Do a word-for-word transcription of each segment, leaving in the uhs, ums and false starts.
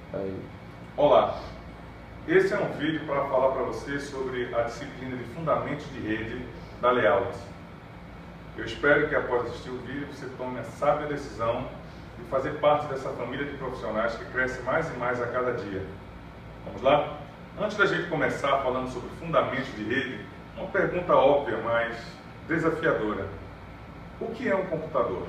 Aí. Olá, esse é um vídeo para falar para você sobre a disciplina de Fundamentos de Rede da Layout. Eu espero que após assistir o vídeo você tome a sábia decisão de fazer parte dessa família de profissionais que cresce mais e mais a cada dia. Vamos lá? Antes da gente começar falando sobre fundamentos de rede, uma pergunta óbvia, mas desafiadora. O que é um computador?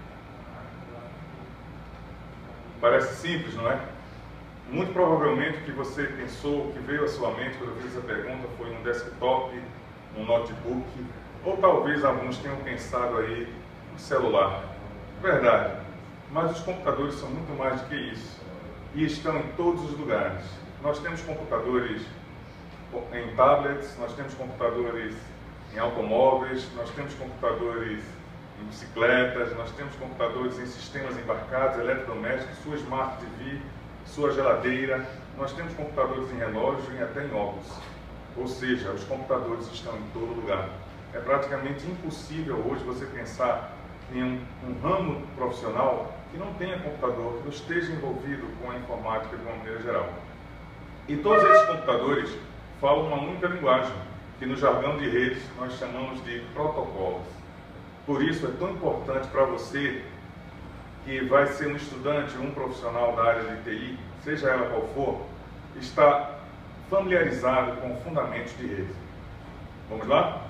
Parece simples, não é? Muito provavelmente o que você pensou, o que veio à sua mente quando eu fiz essa pergunta foi um desktop, um notebook, ou talvez alguns tenham pensado aí no celular. Verdade, mas os computadores são muito mais do que isso e estão em todos os lugares. Nós temos computadores em tablets, nós temos computadores em automóveis, nós temos computadores em bicicletas, nós temos computadores em sistemas embarcados, eletrodomésticos, sua Smart T V, sua geladeira, nós temos computadores em relógio e até em óculos. Ou seja, os computadores estão em todo lugar. É praticamente impossível hoje você pensar em um, um ramo profissional que não tenha computador, que não esteja envolvido com a informática de uma maneira geral. E todos esses computadores falam uma única linguagem, que no jargão de redes nós chamamos de protocolos. Por isso é tão importante para você que vai ser um estudante, um profissional da área de T I, seja ela qual for, estar familiarizado com fundamentos de rede. Vamos lá?